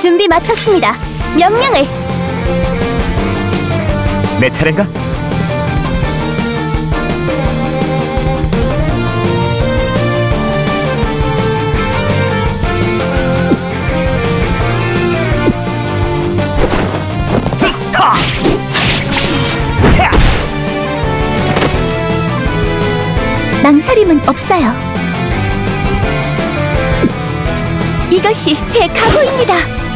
준비 마쳤습니다. 명령을! 내 차례인가? 망설임은 없어요. 이것이 제 각오입니다.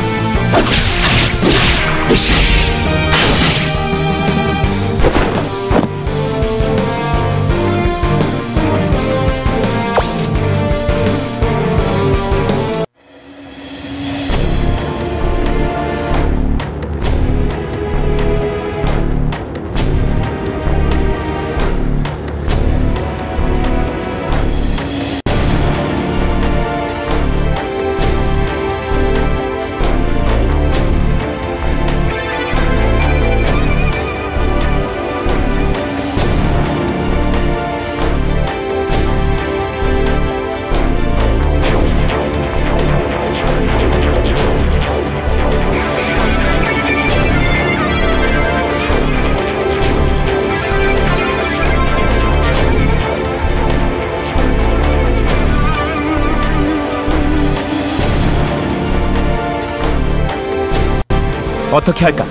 어떻게 할까?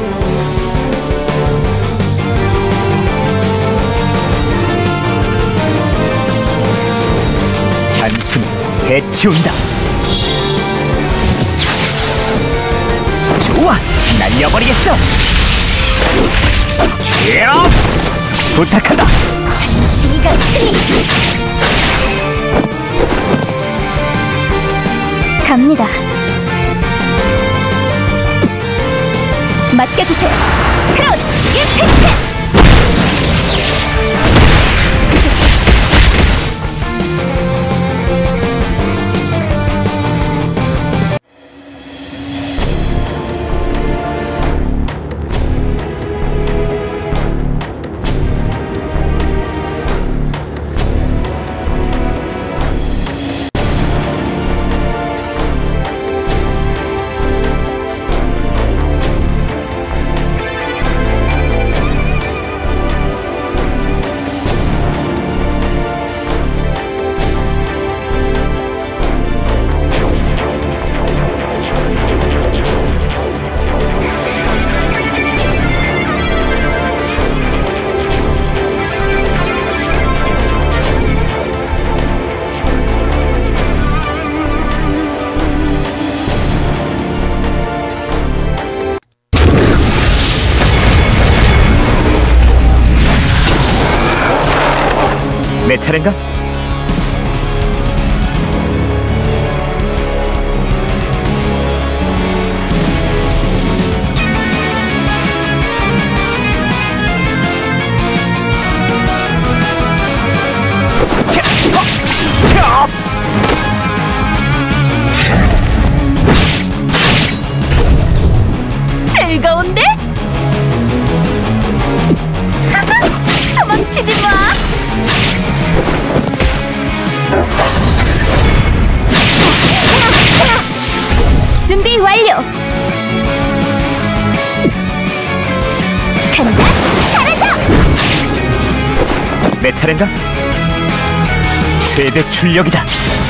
단숨에 해치운다. 좋아! 날려버리겠어! 취업! 부탁한다! 이 같으니! 갑니다. 맡겨주세요. 크로스 임팩트! 내 차례인가? 즐거운데? 도망치지 마! 준비 완료! 간다! 사라져! 내 차례인가? 최대 출력이다!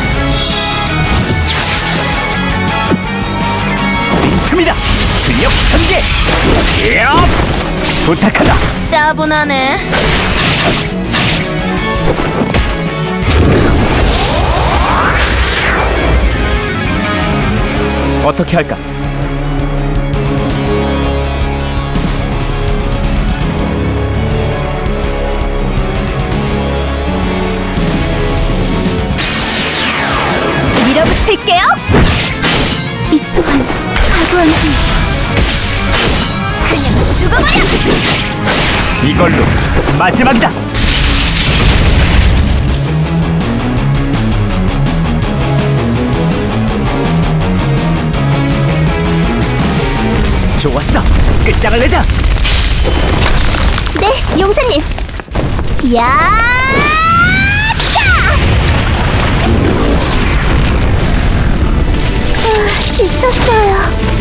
빈틈이다! 출력 전개! 부탁하다! 따분하네. 어떻게 할까? 밀어붙일게요. 이 또한 과도한 힘. 그냥 죽어버려. 이걸로 마지막이다. 좋았어. 끝장을 내자. 네, 용사님. 야! 지쳤어요.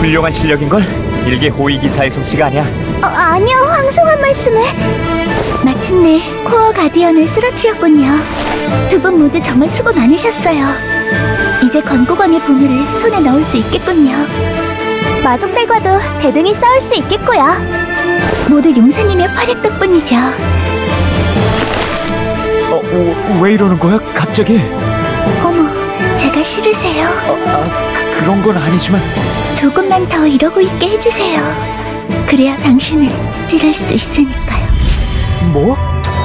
훌륭한 실력인걸? 일개 호위기사의 솜씨가 아니야. 아니요, 황송한 말씀을. 마침내 코어 가디언을 쓰러뜨렸군요. 두 분 모두 정말 수고 많으셨어요. 이제 건국왕의 보물을 손에 넣을 수 있겠군요. 마족들과도 대등히 싸울 수 있겠고요. 모두 용사님의 활약 덕분이죠. 왜 이러는 거야, 갑자기? 어머, 제가 싫으세요? 그런 건 아니지만. 조금만 더 이러고 있게 해주세요. 그래야 당신을 찌를 수 있으니까요. 뭐?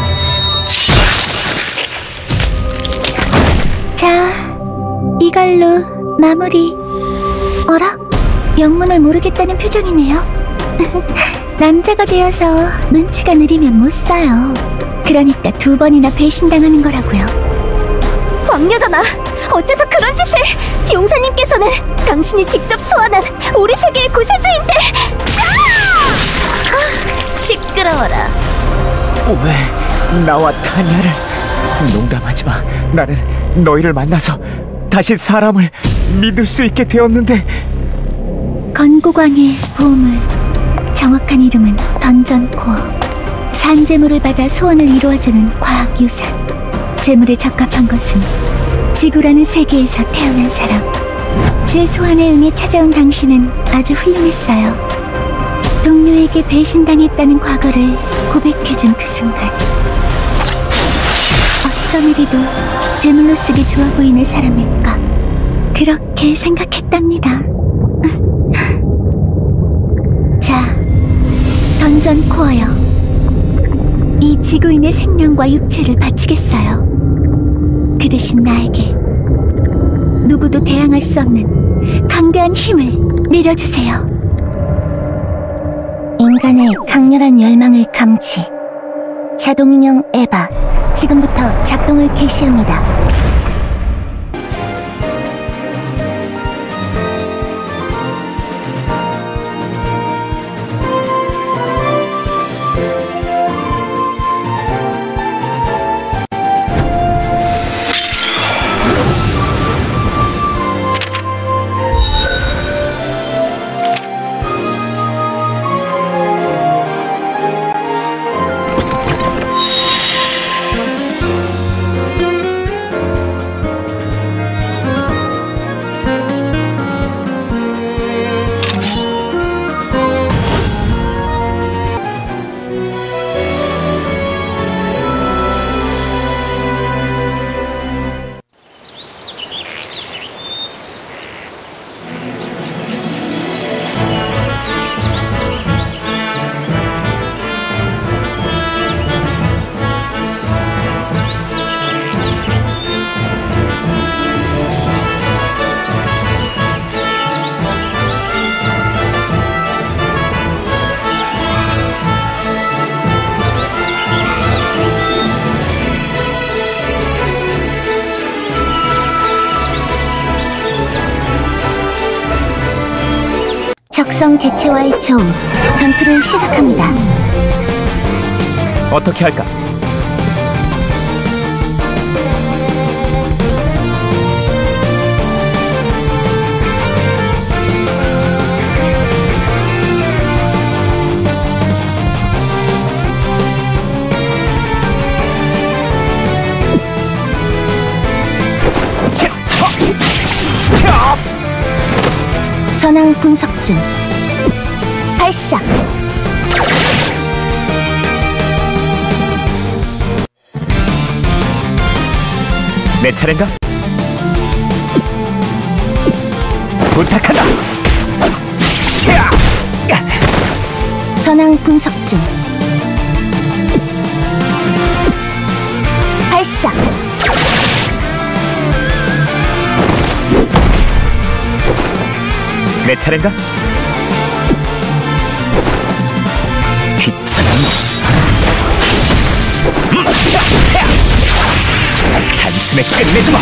자, 이걸로 마무리. 어라? 영문을 모르겠다는 표정이네요. 남자가 되어서 눈치가 느리면 못 써요. 그러니까 2번이나 배신당하는 거라고요. 왕녀잖아. 어째서 그런 짓을? 용사님께서는 당신이 직접 소환한 우리 세계의 구세주인데. 시끄러워라. 왜 나와 타니아를? 농담하지 마. 나는 너희를 만나서 다시 사람을 믿을 수 있게 되었는데. 건국왕의 보물, 정확한 이름은 던전 코어. 산재물을 받아 소원을 이루어주는 과학유산. 재물에 적합한 것은 지구라는 세계에서 태어난 사람. 제 소원에 응해 찾아온 당신은 아주 훌륭했어요. 동료에게 배신당했다는 과거를 고백해준 그 순간, 어쩜 이리도 제물로 쓰기 좋아 보이는 사람일까, 그렇게 생각했답니다. 자, 던전 코어요. 이 지구인의 생명과 육체를 바치겠어요. 그 대신 나에게 누구도 대항할 수 없는 강대한 힘을 내려주세요. 인간의 강렬한 열망을 감지. 자동인형 에바, 지금부터 작동을 개시합니다. 적성 개체와의 조우, 전투를 시작합니다. 어떻게 할까? 전황 분석 중. 발사! 내 차례인가? 부탁한다! 전황 분석 중. 발사! 내 차례인가? 귀찮은 단숨에 끝내주마!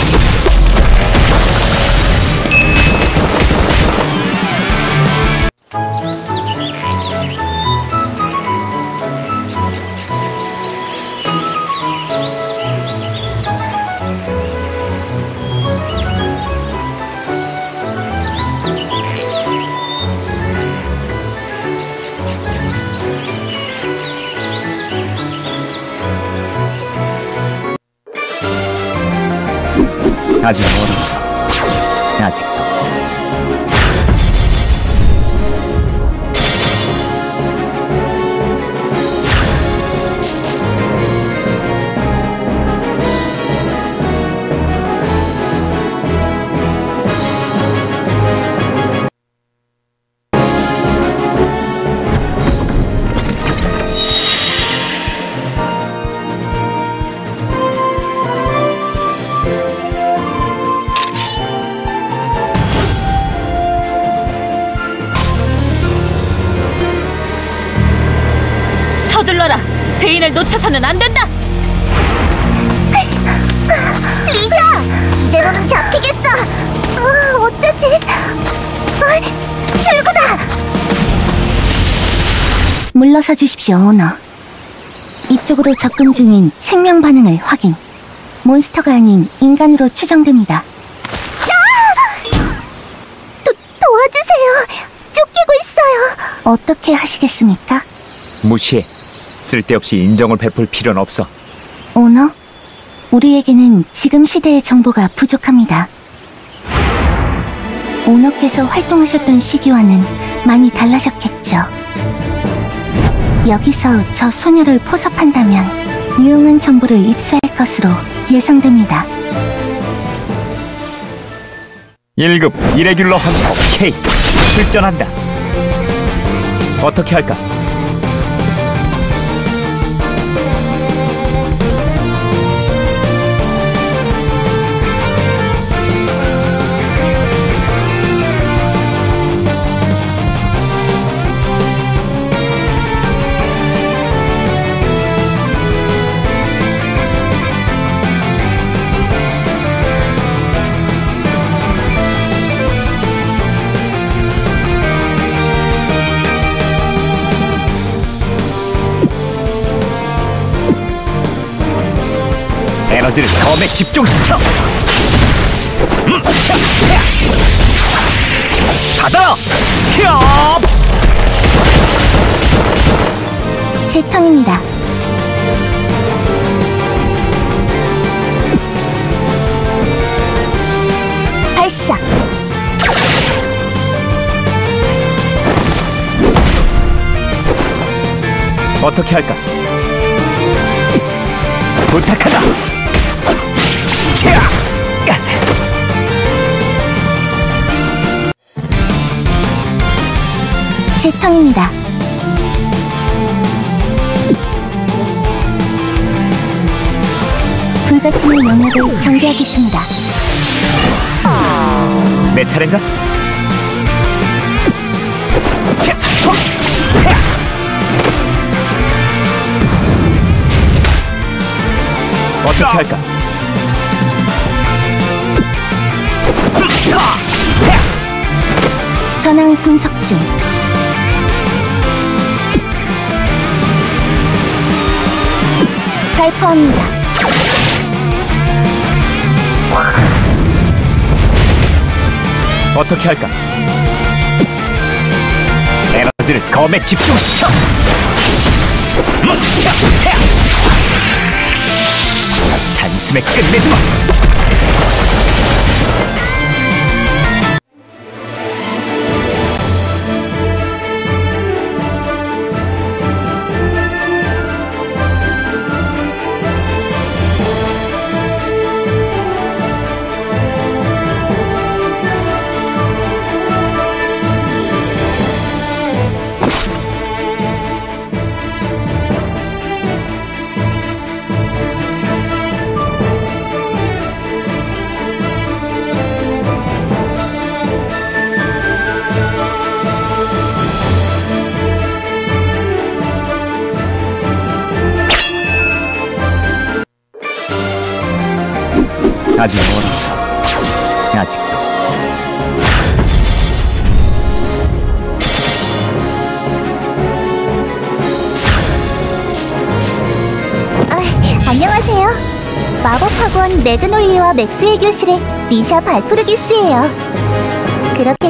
아직 멀었어. 아직도. 서둘러라! 죄인을 놓쳐서는 안 된다! 리샤! 이대로는 잡히겠어! 어쩌지? 출구다! 물러서 주십시오, 오너. 이쪽으로 접근 중인 생명 반응을 확인. 몬스터가 아닌 인간으로 추정됩니다. 도와주세요! 쫓기고 있어요! 어떻게 하시겠습니까? 무시해. 쓸데없이 인정을 베풀 필요는 없어. 오너? 우리에게는 지금 시대의 정보가 부족합니다. 오너께서 활동하셨던 시기와는 많이 달라졌겠죠. 여기서 저 소녀를 포섭한다면 유용한 정보를 입수할 것으로 예상됩니다. 1급 이레귤러 헌터 K 출전한다. 어떻게 할까? 에너지를 검에 집중시켜! 받아라! 협! 제 턴입니다. 발사! 어떻게 할까? 부탁한다! 제 턴입니다. 불가침의 영역을 전개하겠습니다. 내 차례인가? 어떻게 할까? 전황 분석 중. 발포합니다. 어떻게 할까? 에너지를 검에 집중시켜! 단숨에 끝내지 마! 아직 멀었어. 아직도. 안녕하세요. 마법학원 매그놀리와 맥스의 교실의 리샤 발프르기스예요. 그렇게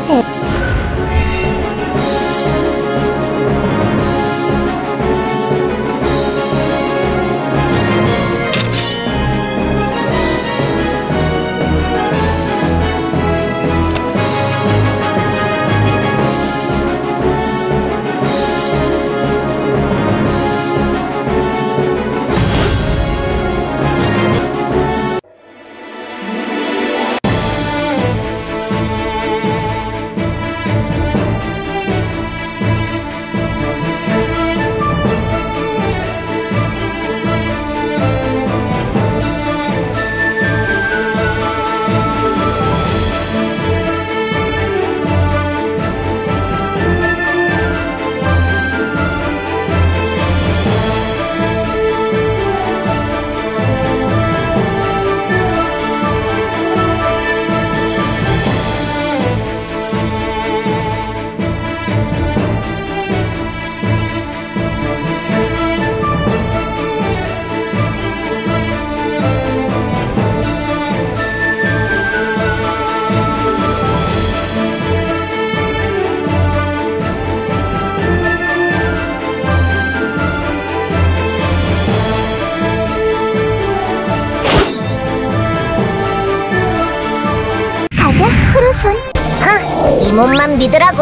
크로손. 이 몸만 믿으라고.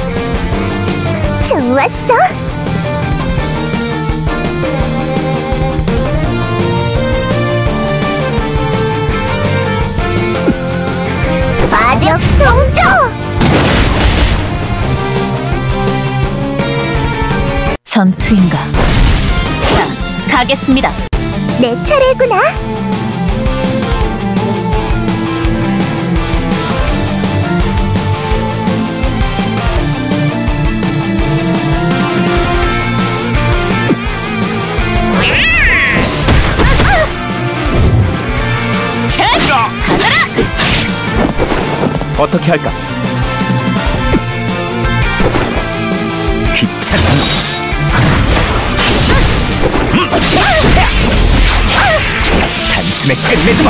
좋았어. 마력 병조. 전투인가? 자, 가겠습니다. 내 차례구나. 가더라! 어떻게 할까? 귀찮아. 단숨에 끝내주마.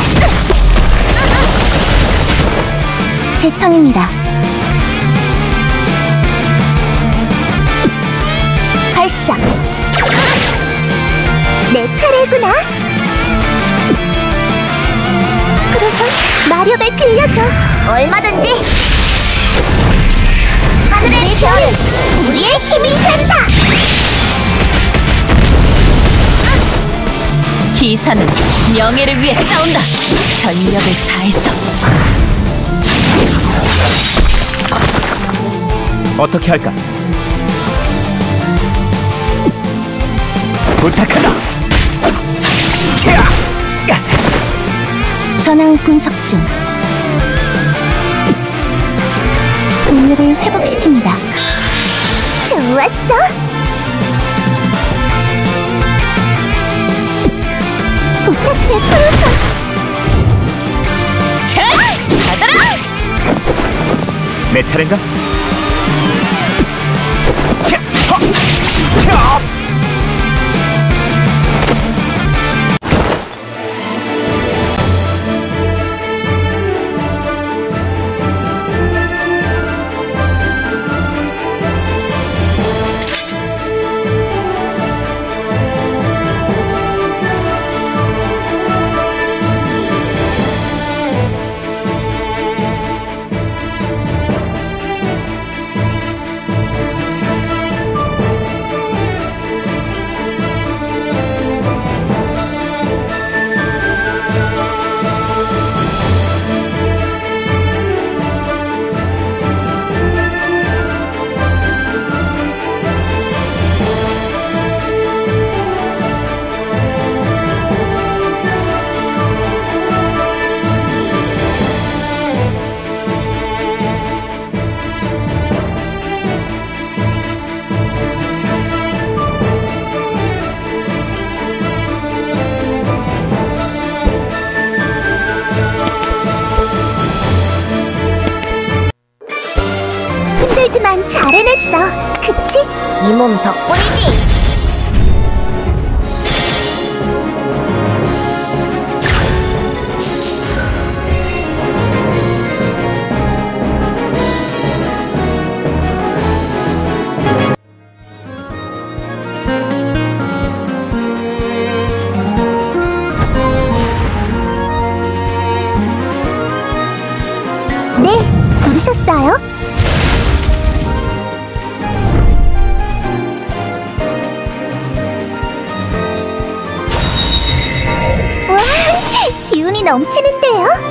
제 턴입니다. 발사. 내 차례구나. 크로손, 마력을 빌려줘. 얼마든지. 하늘의 별은 우리의 힘이 된다. 기사는 명예를 위해 싸운다. 전력을 다해서. 어떻게 할까? 부탁한다. 전황 분석 중. 동료를 회복시킵니다. 좋았어. 부탁해, 크로손. 자, 가더라! 내 차례인가? 힘들지만 잘 해냈어. 그치? 이 몸 덕분이지. 네, 부르셨어요? 와, 기운이 넘치는데요?